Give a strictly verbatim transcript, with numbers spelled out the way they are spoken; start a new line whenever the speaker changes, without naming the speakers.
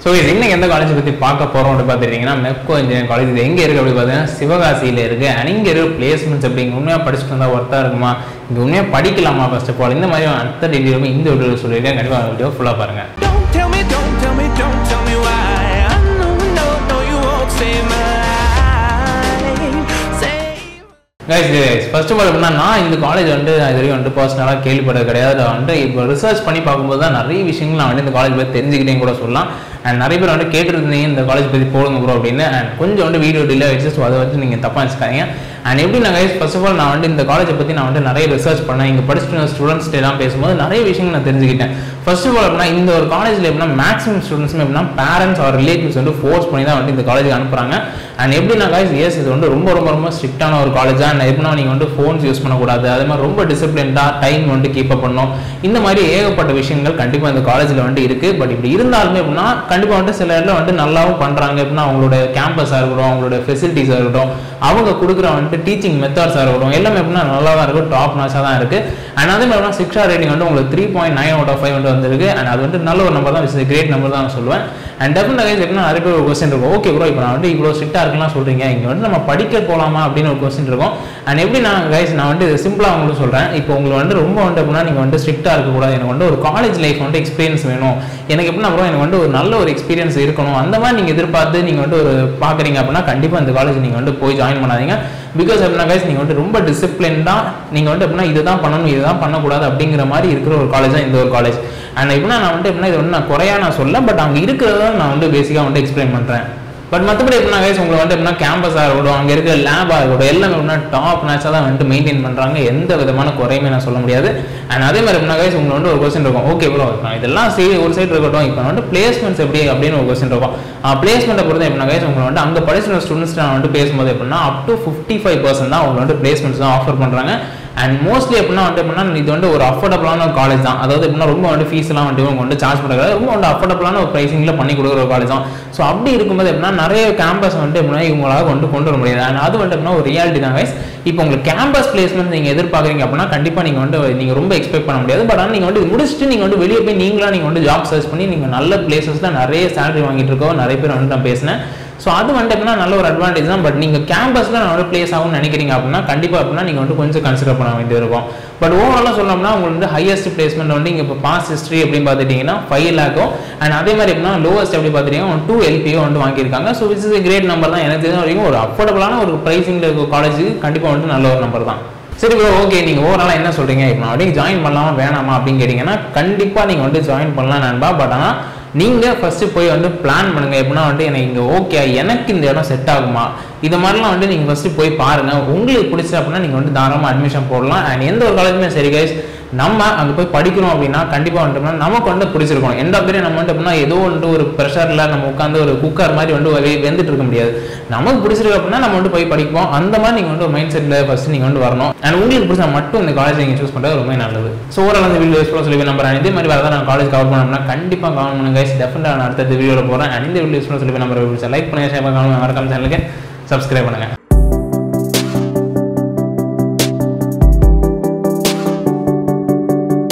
So இது இன்னைக்கு எந்த காலேஜ் பற்றி பார்க்க போகிறோம் அப்படின்னு பார்த்துட்டிங்கன்னா மெப்கோ இன்ஜினியரிங் காலேஜ் இது எங்கே இருக்குது அப்படி பார்த்தீங்கன்னா சிவகாசியில் இருக்குது. அண்ட் இங்கே இருக்க பிளேஸ்மெண்ட்ஸ் எப்படி இங்கே உண்மையாக படிச்சுட்டு வந்தால் ஒர்த்தாக இருக்குமா, இங்கே உண்மையாக படிக்கலாமா, ஃபர்ஸ்ட் ஆஃப் ஆல் இந்த மாதிரி அடுத்த டீட்டெயிலுமே இந்த வீடியோ சொல்லியிருக்கேன். கண்டிப்பாக வீடியோ ஃபுல்லாக பாருங்கள். Guys guys first of all எப்படின்னா நான் இந்த காலேஜ் வந்து இது வரைக்கும் வந்து பர்சனலாக கேள்விப்பட்டது கிடையாது. நான் வந்து இப்போ ரிசர்ச் பண்ணி பார்க்கும்போது தான் நிறைய விஷயங்கள் நான் வந்து இந்த காலேஜ் பற்றி தெரிஞ்சுக்கிட்டேன்னு கூட சொல்லலாம். அண்ட் நிறைய பேர் வந்து கேட்டுருந்தீங்க இந்த காலேஜ் பற்றி போடுங்க ப்ரோ அப்படின்னு. அண்ட் கொஞ்சம் வந்து வீடியோ டிலே ஆகிடுச்சு. ஸோ அதை வந்து நீங்கள் தப்பாக வச்சுக்காதீங்க. அண்ட் எப்படி நான் கைஸ் ஃபர்ஸ்ட் ஆஃப் ஆல் நான் வந்து இந்த காலேஜை பற்றி நான் வந்து நிறைய ரிசர்ச் பண்ணேன். இங்கே படிச்சுட்டு ஸ்டூடெண்ட்ஸ்ட்டு எல்லாம் பேசும்போது நிறைய விஷயங்கள் நான் தெரிஞ்சுக்கிட்டேன். ஃபர்ஸ்ட் ஆஃப் ஆல் எப்படின்னா இந்த ஒரு காலேஜில் எப்படின்னா மேக்ஸிமம் ஸ்டூடெண்ட்ஸுமே எப்படின்னா பேரண்ட்ஸ் ஆர் ரிலேட்டிவ்ஸ் வந்து ஃபோர்ஸ் பண்ணி தான் வந்து இந்த காலேஜுக்கு அனுப்புகிறாங்க. அண்ட் எப்படின்னா கைஸ் எஸ் இது வந்து ரொம்ப ரொம்ப ரொம்ப ஸ்ட்ரிக்டான ஒரு காலேஜாக. அண்ட் எப்படின்னா நீங்கள் வந்து ஃபோன்ஸ் யூஸ் பண்ணக்கூடாது, அதே மாதிரி ரொம்ப டிசிப்ளின்டாக டைம் வந்து கீப் அப் பண்ணணும். இந்த மாதிரி ஏகப்பட்ட விஷயங்கள் கண்டிப்பாக இந்த காலேஜில் வந்து இருக்குது. பட் இப்படி இருந்தாலுமே எப்படின்னா கண்டிப்பாக வந்து சில இடத்துல வந்து நல்லாவும் பண்ணுறாங்க. எப்படின்னா அவங்களோட கேம்பஸாக இருக்கட்டும், அவங்களோட ஃபெசிலிட்டிஸாக இருக்கட்டும், அவங்க கொடுக்குற வந்துட்டு டீச்சிங் மெத்தட்ஸாக இருக்கட்டும், எல்லாமே எப்படின்னா நல்லா தான் இருக்கும், டாப் நாச்சாக தான் இருக்குது. அண்ட் அதே மாதிரி சிக்ஸ் ஸ்டார் ரேட்டிங் வந்து உங்களுக்கு three point nine out of five வந்து வந்துருக்கு. அண்ட் அது வந்து நல்ல ஒரு நம்பர் தான், விச் கிரேட் நம்பர் தான் நான் சொல்லுவேன். அண்ட் டெஃபினட் கைஸ் எப்படின்னா நிறைய பேர் ஒரு கொஸ்டின் இருக்கும், ஓகே ப்ரோ இப்போ நான் வந்து இவ்வளோ ஸ்ட்ரிக்டாக இருக்கலாம் சொல்கிறீங்க, இங்கே வந்து நம்ம படிக்க போகலாமா அப்படின்னு ஒரு கொஸ்டின் இருக்கும். அண்ட் எப்படி நான் கைஸ் நான் வந்து சிம்பிளாக உங்களுக்கு சொல்கிறேன். இப்போ உங்களுக்கு வந்து ரொம்ப வந்து எப்படின்னா நீங்கள் வந்து ஸ்ட்ரிக்டாக இருக்கக்கூடாது, எனக்கு வந்து ஒரு காலேஜ் லைஃப் வந்து எக்ஸ்பீரியன்ஸ் வேணும், எனக்கு எப்படின்னா ப்ரோ எனக்கு வந்து ஒரு நல்ல ஒரு எக்ஸ்பீரியன்ஸ் இருக்கணும், அந்த மாதிரி நீங்கள் எதிர்பார்த்து நீங்கள் வந்து ஒரு பார்க்குறீங்க அப்படின்னா கண்டிப்பாக இந்த காலேஜ் நீங்கள் வந்து போய் ஜாயின் பண்ணாதீங்க. பிகாஸ் எப்படின்னா கைஸ் நீங்கள் வந்து ரொம்ப டிசிப்ளின்டாக நீங்கள் வந்து எப்படின்னா இதுதான் பண்ணணும் இதுதான் பண்ணக்கூடாது அப்படிங்கிற மாதிரி இருக்கிற ஒரு காலேஜ் தான் இந்த ஒரு காலேஜ். அண்ட் எப்படின்னா நான் வந்து எப்படின்னா இது வந்து நான் குறையா நான் சொல்ல, பட் அங்கே இருக்கிறத நான் வந்து பேசிக்காக வந்து எக்ஸ்பிளைன் பண்ணுறேன். பட் மற்றபடி எப்படின்னா கைஸ் உங்களுக்கு வந்து எப்படின்னா கேம்பஸாக இருக்கட்டும், அங்கே இருக்கிற லேபாக இருக்கட்டும், எல்லாமே எப்படின்னா டாப் நாச்சாக தான் வந்துட்டு மெயின்டைன் பண்ணுறாங்க. எந்த விதமான குறையுமே நான் சொல்ல முடியாது. அண்ட் அதே மாதிரி எப்படின்னா கைஸ் உங்களுக்கு வந்து ஒரு கொஸ்டின் இருக்கும், ஓகே ப்ரோ இதெல்லாம் சரி ஒரு சைடு இருக்கட்டும், இப்போ வந்து பிளேஸ்மெண்ட்ஸ் எப்படி அப்படின்னு ஒரு கொஸ்டின் இருக்கும். பிளேஸ்மெண்ட்டை பொறுத்த எப்படின்னா கைஸ் உங்களுக்கு வந்து அங்கே படிச்சுற ஸ்டூடெண்ட்ஸ் நான் வந்து பேசும்போது எப்படின்னா up to fifty five percent தான் அவங்க வந்து பிளேஸ்மெண்ட்ஸ் தான் ஆஃபர் பண்ணுறாங்க. அண்ட் மோஸ்ட்லி எப்படின்னா வந்து எப்படின்னா இது வந்து ஒரு அஃபோர்டபுளான ஒரு காலேஜ் தான். அதாவது எப்படின்னா ரொம்ப வந்து ஃபீஸ்லாம் வந்து இவங்க வந்து சார்ஜ் பண்ணுறது ரொம்ப வந்து அஃபோர்டபுளான ஒரு ப்ரைஸிங்கில் பண்ணி கொடுக்குற ஒரு காலேஜ் தான். ஸோ அப்படி இருக்கும்போது எப்படின்னா நிறைய கேம்பஸ் வந்து எப்படின்னா இவங்களாக கொண்டு கொண்டு வர முடியாது. அண்ட் அது வந்து எப்படின்னா ஒரு ரியாலிட்டி தான் கைஸ். இப்போ உங்களுக்கு கேம்பஸ் பிளேஸ்மெண்ட் நீங்கள் எதிர்பார்க்குறீங்க அப்படின்னா கண்டிப்பாக நீங்கள் வந்து நீங்கள் ரொம்ப எக்ஸ்பெக்ட் பண்ண முடியாது. பட் ஆனால் நீங்கள் வந்து முடிச்சுட்டு நீங்கள் வந்து வெளியே போய் நீங்களாக நீங்கள் வந்து ஜாப் சர்ச் பண்ணி நீங்கள் நல்ல பிளேசஸில் நிறைய சேலரி வாங்கிட்டு இருக்கோம் நிறைய பேர் வந்து நான் பேசினேன். ஸோ அது வந்துட்டு எப்படின்னா நல்ல ஒரு அட்வான்டேஜ் தான். பட் நீங்கள் கேம்பஸில் நான் வந்து பிளேஸ் ஆகும்னு நினைக்கிறீங்க அப்படின்னா கண்டிப்பாக அப்படின்னா நீங்கள் வந்து கொஞ்சம் கன்சிடர் பண்ண வேண்டியது இருக்கும். பட் ஓவராலாக சொல்லணும்னா உங்களுக்கு வந்து ஹையஸ்ட் பிளேஸ்மெண்ட் வந்து இங்கே இப்போ பாஸ் ஹிஸ்ட்ரி அப்படின்னு பார்த்துட்டிங்கன்னா ஃபைவ் லேக்கோ அண்ட் அதே மாதிரி எப்படின்னா லோவஸ்ட் எப்படி பார்த்துட்டிங்கன்னா டூ எல்பியோ வந்து வாங்கியிருக்காங்க. So which is a great number தான். எனக்கு தெரிஞ்ச வரைக்கும் ஒரு அஃபோர்டபுளான ஒரு ப்ரைஸிங்கில் இருக்க காலேஜுக்கு கண்டிப்பாக வந்து நல்ல ஒரு நம்பர் தான். சரி ப்ரோ ஓகே நீங்கள் ஓவராலாக என்ன சொல்கிறீங்க இப்போ நான் அப்படியே ஜாயின் பண்ணலாமா வேணாமா அப்படின்னு கேட்டிங்கன்னா கண்டிப்பாக நீங்கள் வந்து ஜாயின் பண்ணலாம் நண்பா. பட் ஆனால் நீங்கள் ஃபஸ்ட்டு போய் வந்து பிளான் பண்ணுங்கள். எப்படின்னா வந்து எனக்கு இங்கே ஓகே எனக்கு இந்த இடம் செட் ஆகுமா இது மாதிரிலாம் வந்து நீங்கள் ஃபஸ்ட்டு போய் பாருங்கள். உங்களுக்கு பிடிச்ச அப்படின்னா நீங்கள் வந்து தாராளமாக அட்மிஷன் போடலாம். அண்ட் எந்த ஒரு காலேஜுமே சரி கைஸ் நம்ம அங்கே போய் படிக்கிறோம் அப்படின்னா கண்டிப்பாக வந்துட்டோம்னா நமக்கு வந்து பிடிச்சிருக்கணும். எந்த பேரும் நம்ம வந்து அப்படின்னா ஏதோ வந்து ஒரு ப்ரெஷரில் நம்ம உட்காந்து ஒரு குக்கர் மாதிரி வந்து வெந்துட்டு இருக்க முடியாது. நமக்கு பிடிச்சிருக்கு அப்படின்னா நம்ம வந்து போய் படிப்போம். அந்த மாதிரி நீங்கள் வந்து ஒரு மைண்ட் செட்டில் ஃபஸ்ட்டு நீங்கள் வந்து வரணும். அண்ட் உங்களுக்கு பிடிச்சா மட்டும் இந்த காலேஜ் நீங்கள் சூஸ் பண்ணுறது ரொம்ப நல்லது. ஸோ ஓவரால் அந்த வீடியோ யூஸ்ஃபுல்லாக சொல்லி நம்புறேன். இதே மாதிரி வேறு நான் காலேஜ் கவர் பண்ணோம்னா கண்டிப்பாக கவர் பண்ணுங்க கைஸ். டெஃபினட்டாக நான் அடுத்த வீடியோவில் போகிறேன். அண்ட் இந்த வீடியோ யூஸ்ஃபுல்லாக சொல்லி நம்பர் லைக் பண்ணுங்கள், ஷேர் பண்ணுங்க, மறக்காம சேனலுக்கு சப்ஸ்கிரைப் பண்ணுங்கள்.